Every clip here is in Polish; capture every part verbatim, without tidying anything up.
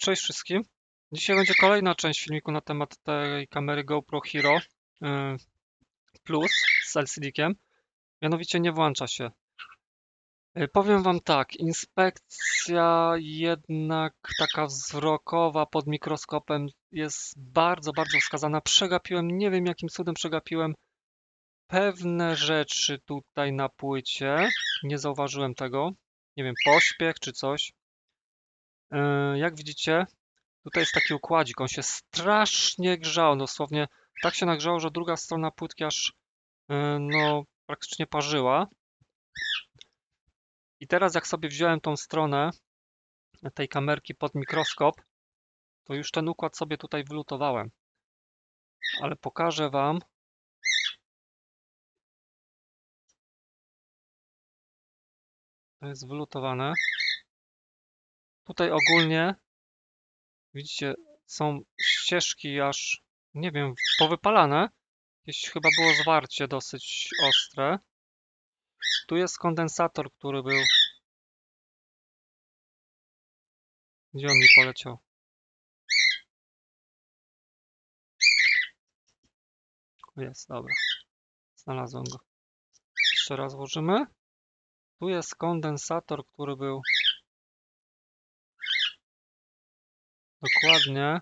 Cześć wszystkim. Dzisiaj będzie kolejna część filmiku na temat tej kamery GoPro Hero y, Plus z L C D-kiem. Mianowicie nie włącza się. Y, Powiem wam tak, inspekcja jednak taka wzrokowa pod mikroskopem jest bardzo, bardzo wskazana. Przegapiłem, nie wiem jakim cudem przegapiłem pewne rzeczy tutaj na płycie. Nie zauważyłem tego. Nie wiem, pośpiech czy coś. Y, Jak widzicie, tutaj jest taki układzik, on się strasznie grzał, dosłownie tak się nagrzało, że druga strona płytki aż yy, no praktycznie parzyła. I teraz jak sobie wziąłem tą stronę tej kamerki pod mikroskop, to już ten układ sobie tutaj wylutowałem. Ale pokażę wam. To jest wylutowane. Tutaj ogólnie widzicie, są ścieżki aż, nie wiem, powypalane. Jakieś chyba było zwarcie dosyć ostre. Tu jest kondensator, który był. Gdzie on mi poleciał? Jest, dobra. Znalazłem go. Jeszcze raz włożymy. Tu jest kondensator, który był dokładnie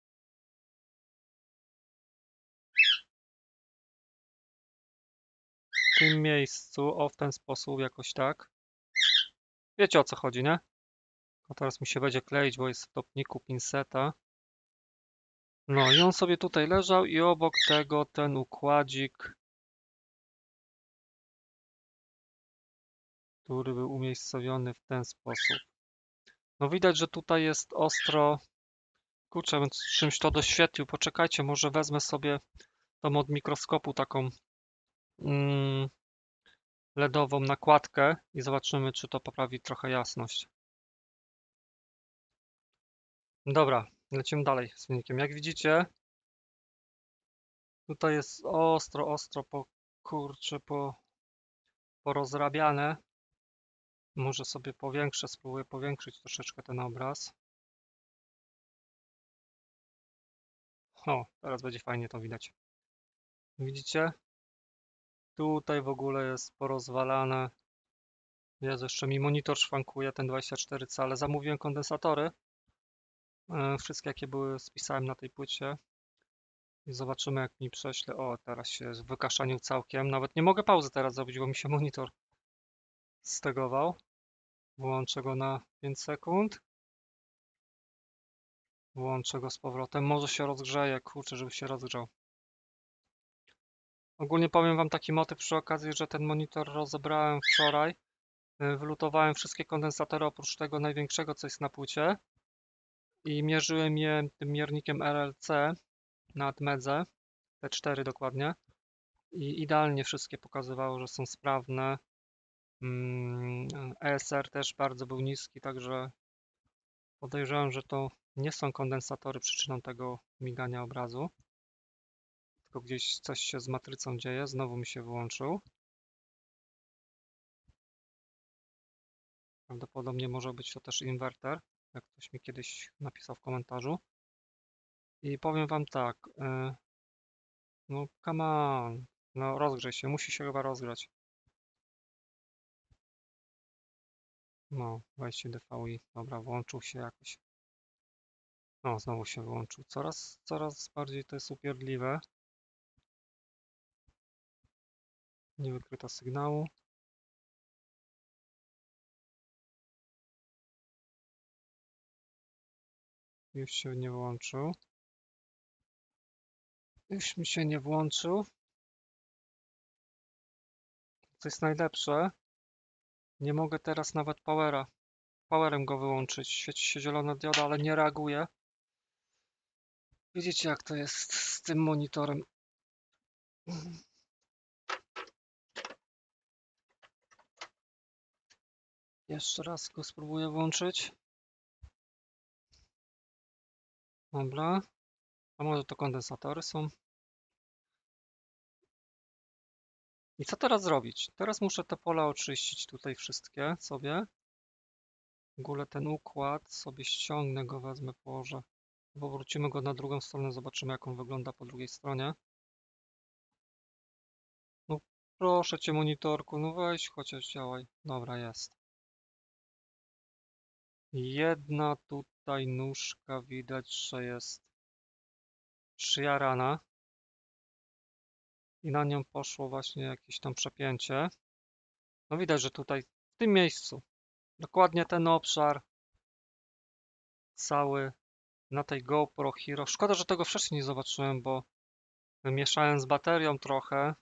w tym miejscu, o w ten sposób, jakoś tak. Wiecie o co chodzi, nie? A teraz mi się będzie kleić, bo jest w topniku pinceta. No i on sobie tutaj leżał i obok tego ten układzik, który był umiejscowiony w ten sposób. No widać, że tutaj jest ostro. Kurczę, bym czymś to doświetlił. Poczekajcie, może wezmę sobie tą od mikroskopu taką mm, LEDową nakładkę i zobaczymy, czy to poprawi trochę jasność. Dobra, lecimy dalej z filmikiem. Jak widzicie, tutaj jest ostro, ostro po kurczę, po, porozrabiane. Może sobie powiększę, spróbuję powiększyć troszeczkę ten obraz. O, teraz będzie fajnie to widać. Widzicie? Tutaj w ogóle jest porozwalane. Jest jeszcze mi monitor szwankuje, ten dwadzieścia cztery cale, ale zamówiłem kondensatory. E, Wszystkie jakie były spisałem na tej płycie. I zobaczymy jak mi prześle. O, teraz się wykaszanił całkiem. Nawet nie mogę pauzy teraz zrobić, bo mi się monitor stegował. Włączę go na pięć sekund. Włączę go z powrotem. Może się rozgrzeje, kurczę, żeby się rozgrzał. Ogólnie powiem wam taki motyw przy okazji, że ten monitor rozebrałem wczoraj. Wylutowałem wszystkie kondensatory oprócz tego największego, co jest na płycie. I mierzyłem je tym miernikiem R L C na Atmedze. Te cztery dokładnie. I idealnie wszystkie pokazywało, że są sprawne. E S R też bardzo był niski, także podejrzewam, że to nie są kondensatory przyczyną tego migania obrazu. Tylko gdzieś coś się z matrycą dzieje. Znowu mi się wyłączył. Prawdopodobnie może być to też inwerter, jak ktoś mi kiedyś napisał w komentarzu. I powiem wam tak. Yy, no come on. No rozgrzej się. Musi się chyba rozgrzać. No, wejście D V I. Dobra, włączył się jakoś. No, znowu się wyłączył. Coraz, coraz bardziej to jest upierdliwe. Nie wykryto sygnału. Już się nie włączył. Już mi się nie włączył. Co jest najlepsze, nie mogę teraz nawet powera. Powerem go wyłączyć. Świeci się zielona dioda, ale nie reaguje. Widzicie jak to jest z tym monitorem. Jeszcze raz go spróbuję włączyć. Dobra. A może to kondensatory są? I co teraz zrobić? Teraz muszę te pola oczyścić tutaj wszystkie sobie. W ogóle ten układ sobie ściągnę go, wezmę, położę. Bo wrócimy go na drugą stronę, zobaczymy jak on wygląda po drugiej stronie. No proszę cię, monitorku, no weź chociaż działaj. Dobra, jest. Jedna tutaj nóżka widać, że jest przyjarana i na nią poszło właśnie jakieś tam przepięcie. No widać, że tutaj w tym miejscu, dokładnie ten obszar cały na tej GoPro Hero. Szkoda, że tego wcześniej nie zobaczyłem, bo mieszałem z baterią trochę.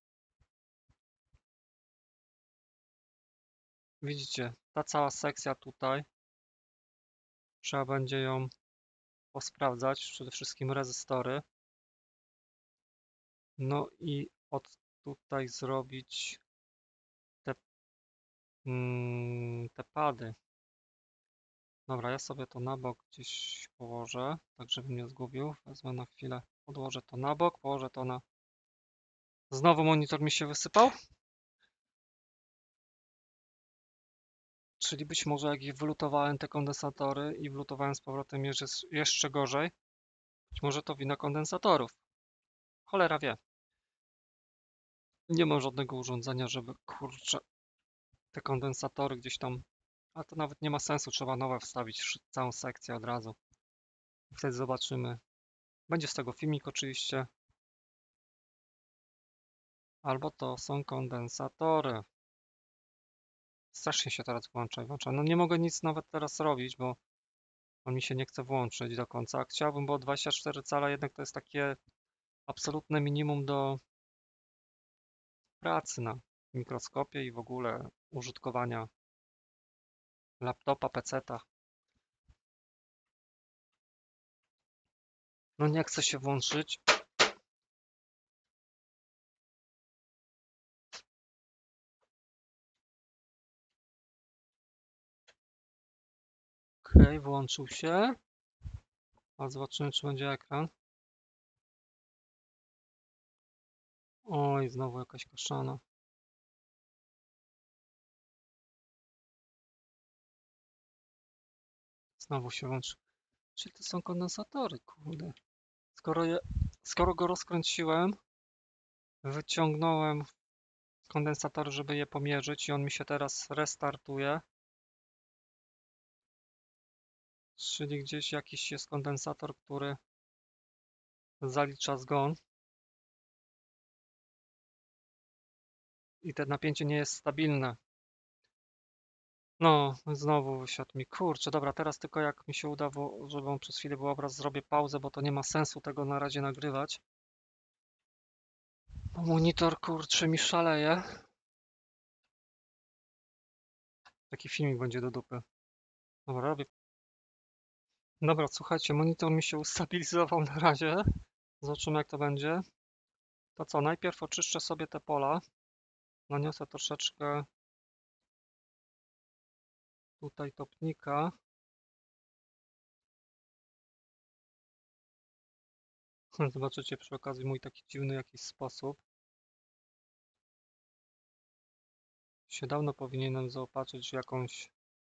Widzicie, ta cała sekcja tutaj, trzeba będzie ją posprawdzać, przede wszystkim rezystory. No i od tutaj zrobić te, mm, te pady. Dobra, ja sobie to na bok gdzieś położę, tak żebym nie zgubił. Wezmę na chwilę, odłożę to na bok, położę to na... Znowu monitor mi się wysypał? Czyli być może jak ich wylutowałem te kondensatory i wlutowałem z powrotem jeszcze, jeszcze gorzej, być może to wina kondensatorów. Cholera wie. Nie mam żadnego urządzenia, żeby, kurczę, te kondensatory gdzieś tam... A to nawet nie ma sensu, trzeba nowe wstawić, całą sekcję od razu. Wtedy zobaczymy. Będzie z tego filmik oczywiście. Albo to są kondensatory. Strasznie się teraz włącza i włącza. No nie mogę nic nawet teraz robić, bo on mi się nie chce włączyć do końca. Chciałbym, bo dwadzieścia cztery cala jednak to jest takie absolutne minimum do pracy na mikroskopie i w ogóle użytkowania laptopa, peceta. No nie chce się włączyć. Ok, włączył się. A zobaczymy, czy będzie ekran. Oj, znowu jakaś kaszana. Znowu się włączy. Czyli to są kondensatory, kurde. Skoro, je, skoro go rozkręciłem, wyciągnąłem kondensator, żeby je pomierzyć i on mi się teraz restartuje. Czyli gdzieś jakiś jest kondensator, który zalicza zgon. I to napięcie nie jest stabilne. No, znowu wysiadł mi. Kurczę, dobra, teraz tylko jak mi się uda, żeby on przez chwilę był obraz, zrobię pauzę, bo to nie ma sensu tego na razie nagrywać. Bo monitor, kurczę, mi szaleje. Taki filmik będzie do dupy. Dobra, robię. Dobra, słuchajcie, monitor mi się ustabilizował na razie. Zobaczymy jak to będzie. To co, najpierw oczyszczę sobie te pola. Naniosę troszeczkę tutaj topnika. Zobaczycie przy okazji mój taki dziwny jakiś sposób. Się dawno powinienem zaopatrzyć w jakąś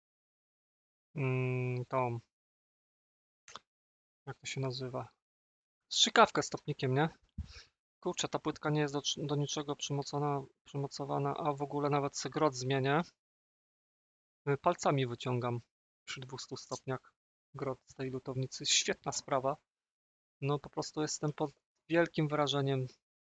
mm, tą, jak to się nazywa? Strzykawkę z topnikiem, nie? Kurczę, ta płytka nie jest do, do niczego przymocona, przymocowana, a w ogóle nawet sobie grot zmienię. Palcami wyciągam przy dwustu stopniach grot z tej lutownicy. Świetna sprawa. No po prostu jestem pod wielkim wrażeniem.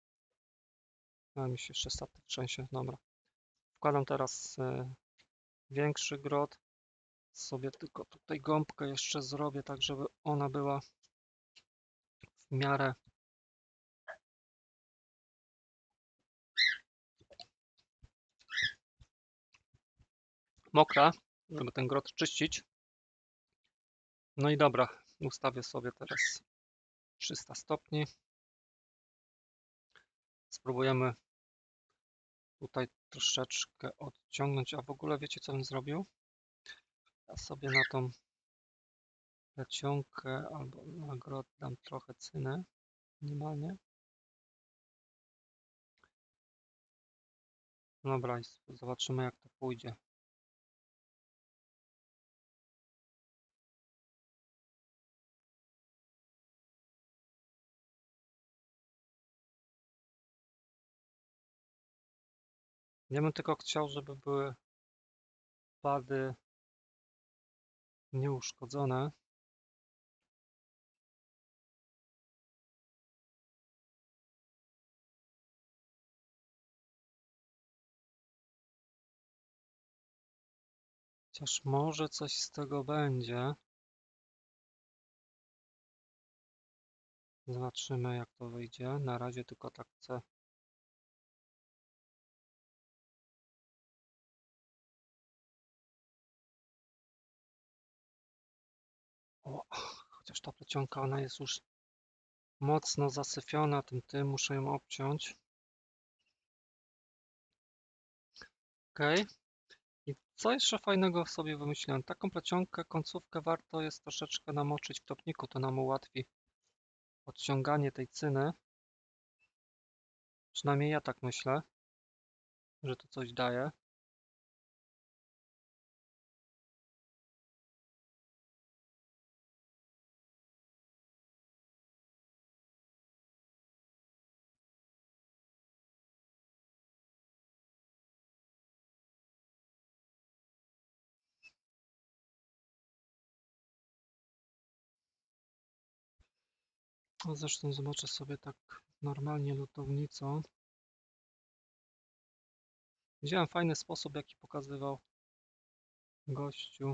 A mi się jeszcze statyw trzęsie, dobra. Wkładam teraz y, większy grot. Sobie tylko tutaj gąbkę jeszcze zrobię, tak żeby ona była w miarę mokra, żeby ten grot czyścić. No i dobra, ustawię sobie teraz trzysta stopni. Spróbujemy tutaj troszeczkę odciągnąć, a w ogóle wiecie co bym zrobił? Ja sobie na tą plecionkę albo na grot dam trochę cyny, minimalnie. Dobra, i zobaczymy jak to pójdzie. Ja bym tylko chciał, żeby były pady nieuszkodzone. Chociaż może coś z tego będzie. Zobaczymy, jak to wyjdzie. Na razie tylko tak chcę. O, chociaż ta plecionka, ona jest już mocno zasyfiona tym tym, muszę ją obciąć. Ok. I co jeszcze fajnego sobie wymyśliłem? Taką plecionkę, końcówkę warto jest troszeczkę namoczyć w topniku, to nam ułatwi odciąganie tej cyny. Przynajmniej ja tak myślę, że to coś daje. No zresztą zobaczę sobie tak normalnie lutownicą. Widziałem fajny sposób, jaki pokazywał gościu.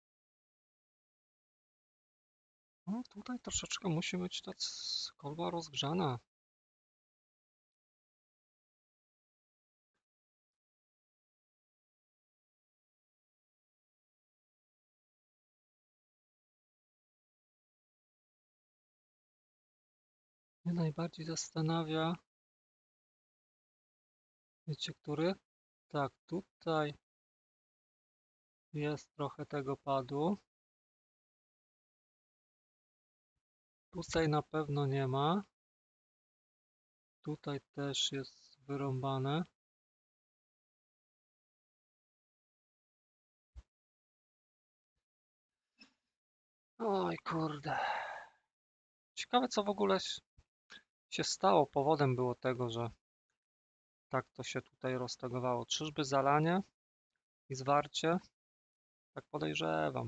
No tutaj troszeczkę musi być ta kolba rozgrzana. Mnie najbardziej zastanawia, wiecie, który? Tak, tutaj jest trochę tego padu. Tutaj na pewno nie ma. Tutaj też jest wyrąbane. Oj kurde. Ciekawe, co w ogóle się stało. Powodem było tego, że tak to się tutaj roztegowało. Czyżby zalanie i zwarcie? Tak podejrzewam.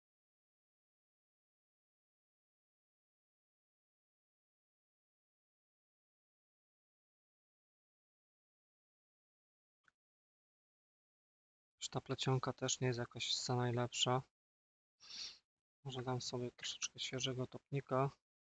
Że ta plecionka też nie jest jakaś za najlepsza. Może dam sobie troszeczkę świeżego topnika.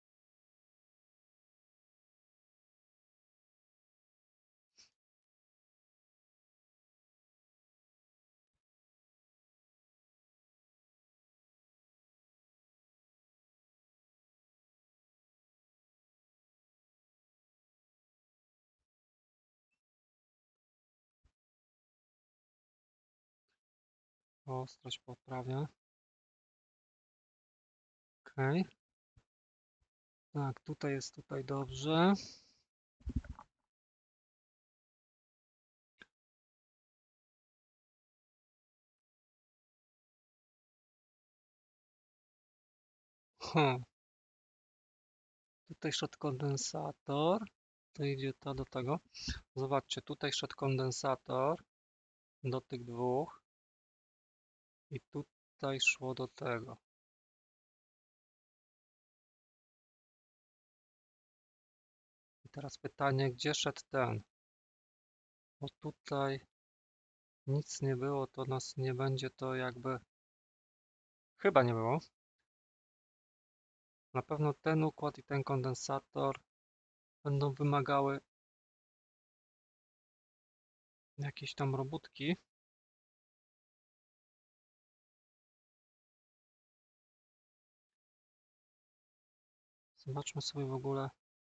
Ostrość poprawię. Ok. Tak, tutaj jest tutaj dobrze. Hm. Tutaj szedł kondensator. To idzie to do tego. Zobaczcie, tutaj szedł kondensator do tych dwóch. I tutaj szło do tego. I teraz pytanie, gdzie szedł ten? Bo tutaj nic nie było, to nas nie będzie to jakby... Chyba nie było. Na pewno ten układ i ten kondensator będą wymagały jakiejś tam robótki. Zobaczmy sobie w ogóle.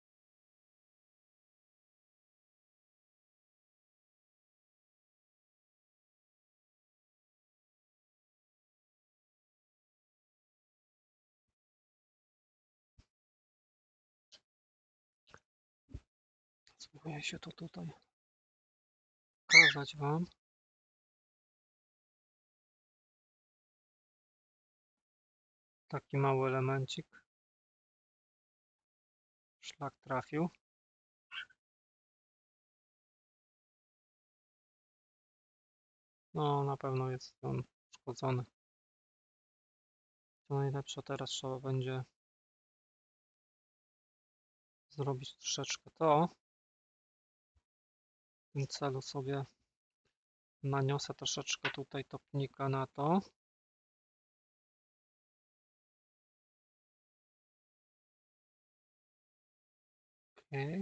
Spróbuję się to tutaj pokazać Wam. Taki mały elemencik. Szlak trafił. No, na pewno jest on uszkodzony. Co najlepsze, teraz trzeba będzie zrobić troszeczkę to. W tym celu sobie naniosę troszeczkę tutaj topnika na to. Okay.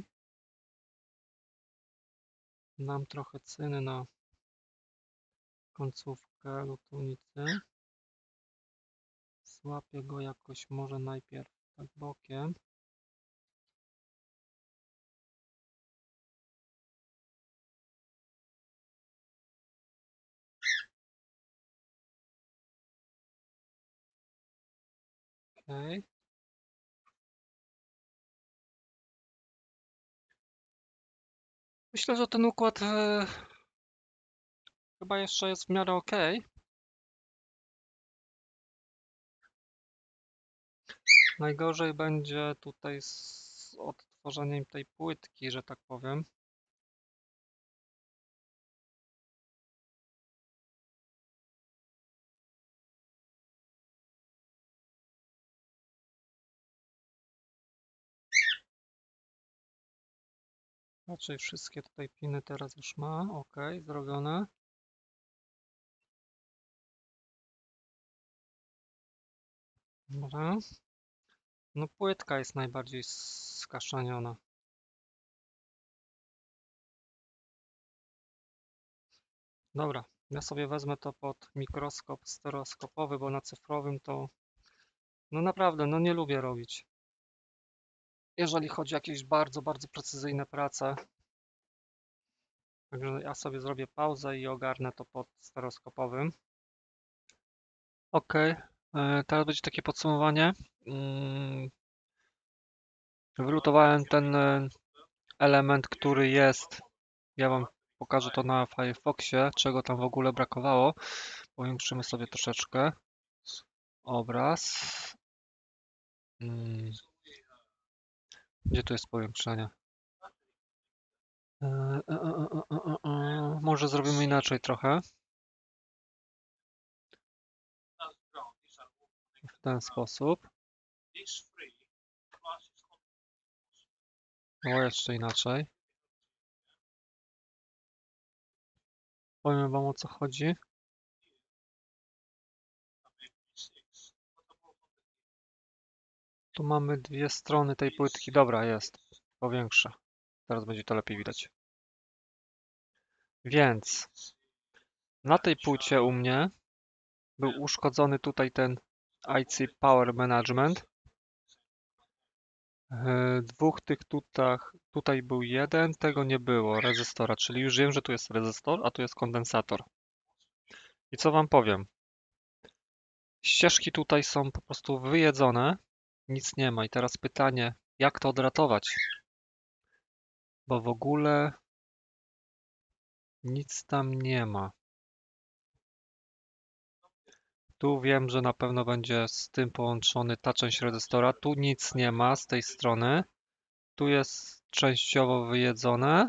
Dam trochę cyny na końcówkę lutownicy. Złapię go jakoś może najpierw tak bokiem. Okay. Myślę, że ten układ e, chyba jeszcze jest w miarę ok. Najgorzej będzie tutaj z odtworzeniem tej płytki, że tak powiem. Raczej wszystkie tutaj piny teraz już ma. Ok, zrobione. Dobra. No płytka jest najbardziej skaszaniona. Dobra, ja sobie wezmę to pod mikroskop stereoskopowy, bo na cyfrowym to no naprawdę, no nie lubię robić. Jeżeli chodzi o jakieś bardzo, bardzo precyzyjne prace. Także ja sobie zrobię pauzę i ogarnę to pod stereoskopowym. Ok, teraz będzie takie podsumowanie. Mm, Wylutowałem ten e, element, który jest. Ja Wam pokażę to na Firefoxie, czego tam w ogóle brakowało. Powiększymy sobie troszeczkę obraz. Mm, Gdzie tu jest powiększenie? E, e, e, e, e, e, Może zrobimy inaczej trochę. W ten sposób. O, jeszcze inaczej. Powiem Wam, o co chodzi. Tu mamy dwie strony tej płytki. Dobra, jest. Powiększę. Teraz będzie to lepiej widać. Więc na tej płycie u mnie był uszkodzony tutaj ten I C Power Management. Dwóch tych tutaj, tutaj był jeden, tego nie było, rezystora, czyli już wiem, że tu jest rezystor, a tu jest kondensator. I co Wam powiem? Ścieżki tutaj są po prostu wyjedzone, nic nie ma. I teraz pytanie, jak to odratować? Bo w ogóle nic tam nie ma. Tu wiem, że na pewno będzie z tym połączony ta część rezystora. Tu nic nie ma z tej strony. Tu jest częściowo wyjedzone.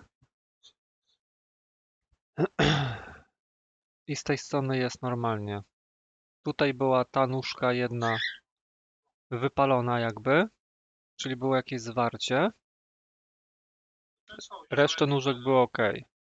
I z tej strony jest normalnie. Tutaj była ta nóżka jedna wypalona jakby, czyli było jakieś zwarcie. Resztę nóżek było ok.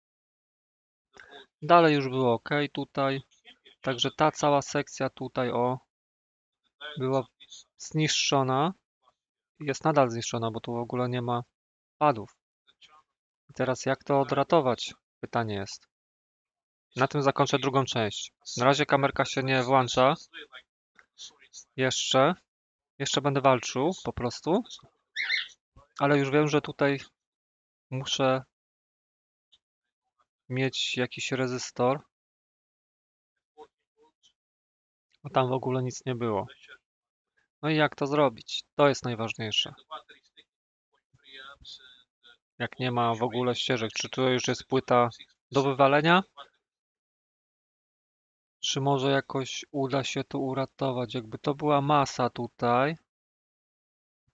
Dalej już było ok tutaj. Także ta cała sekcja tutaj o była zniszczona. Jest nadal zniszczona, bo tu w ogóle nie ma padów. I teraz jak to odratować? Pytanie jest. Na tym zakończę drugą część. Na razie kamerka się nie włącza. Jeszcze. Jeszcze będę walczył po prostu. Ale już wiem, że tutaj muszę mieć jakiś rezystor. Bo tam w ogóle nic nie było. No i jak to zrobić? To jest najważniejsze. Jak nie ma w ogóle ścieżek, czy to już jest płyta do wywalenia? Czy może jakoś uda się to uratować? Jakby to była masa tutaj,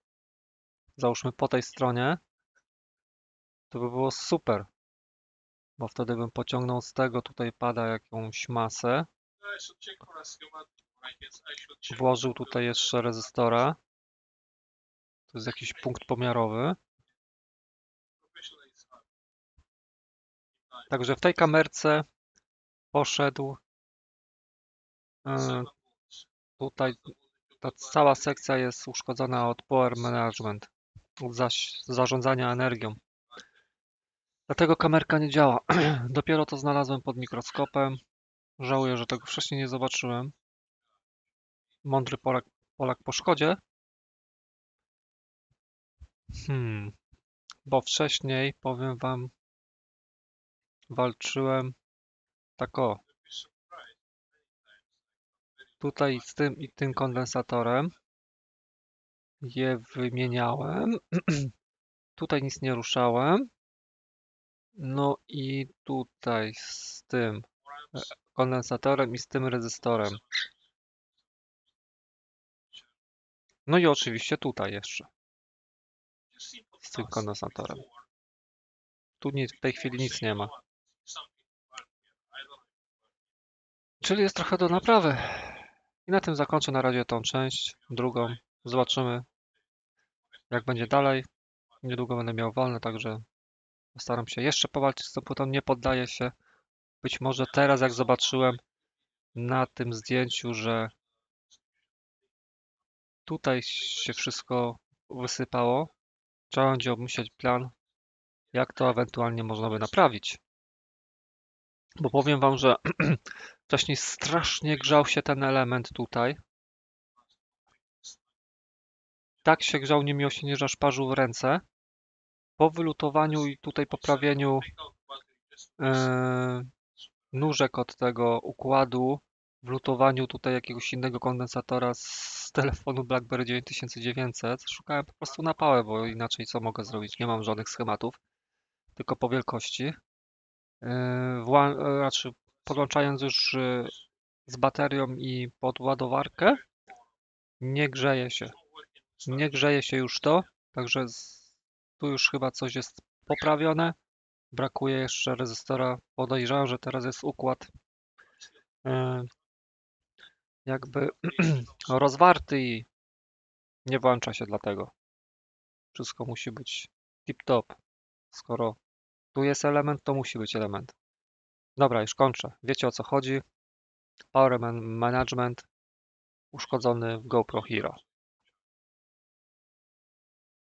załóżmy po tej stronie, to by było super. bo wtedy bym pociągnął z tego, tutaj pada jakąś masę. Włożył tutaj jeszcze rezystora. To jest jakiś punkt pomiarowy. Także w tej kamerce poszedł yy, tutaj ta cała sekcja jest uszkodzona od Power Management, od zaś zarządzania energią. Dlatego kamerka nie działa. Dopiero to znalazłem pod mikroskopem. Żałuję, że tego wcześniej nie zobaczyłem. Mądry Polak, Polak po szkodzie. Hmm. Bo wcześniej, powiem wam, walczyłem tak o. Tutaj z tym i tym kondensatorem je wymieniałem. Tutaj nic nie ruszałem. No i tutaj z tym kondensatorem i z tym rezystorem. No i oczywiście tutaj jeszcze z tym kondensatorem. Tu nic, w tej chwili nic nie ma. Czyli jest trochę do naprawy. I na tym zakończę na razie tą część. Drugą zobaczymy, jak będzie dalej. Niedługo będę miał wolne, także postaram się jeszcze powalczyć z tą płytą. Nie poddaję się. Być może teraz, jak zobaczyłem na tym zdjęciu, że tutaj się wszystko wysypało, trzeba będzie obmyśleć plan, jak to ewentualnie można by naprawić. Bo powiem wam, że wcześniej strasznie grzał się ten element tutaj. Tak się grzał niemiłosiernie, że aż parzył w ręce. Po wylutowaniu i tutaj poprawieniu yy, nóżek od tego układu, wlutowaniu tutaj jakiegoś innego kondensatora z telefonu BlackBerry dziewięć tysięcy dziewięćset, szukałem po prostu na pałę, bo inaczej co mogę zrobić? Nie mam żadnych schematów, tylko po wielkości. Yy, wła- znaczy podłączając już yy, z baterią i pod ładowarkę, nie grzeje się. Nie grzeje się już to, także z, tu już chyba coś jest poprawione. Brakuje jeszcze rezystora. Podejrzewam, że teraz jest układ yy, jakby rozwarty i nie włącza się dlatego. Wszystko musi być tip-top. Skoro tu jest element, to musi być element. Dobra, już kończę. Wiecie, o co chodzi. Power Management uszkodzony w GoPro Hero.